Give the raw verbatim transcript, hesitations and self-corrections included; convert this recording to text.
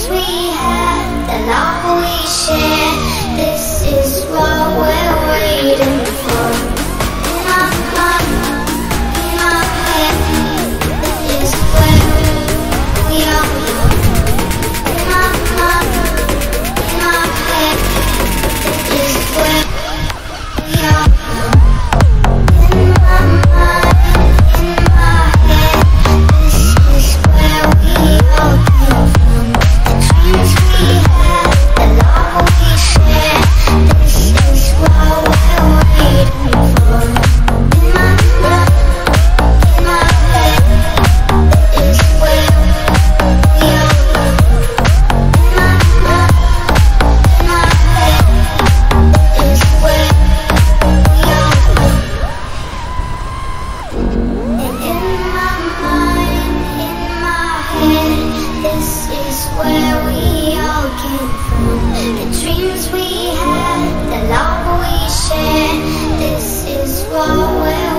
dreams we had, the love we share, this is what we're waiting for. In our mind, in our head, this is where we are. In our mind, in our head, this is where we are. In my mind, in my head, this is where we all came from. The dreams we had, the love we share, this is what we're waiting for. In my mind, in my head, this is where we are. In my mind, in my head, this is where we are. And in my mind, in my head, this is where we all came from. The dreams we had, the love we share, this is what we're